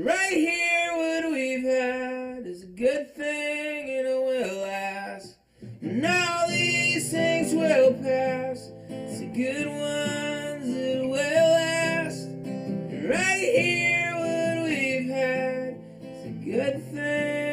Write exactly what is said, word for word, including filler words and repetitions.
right here what we've had is a good thing and it will last. And all these things will pass. It's the good ones that will last. And right here what we've had is a good thing.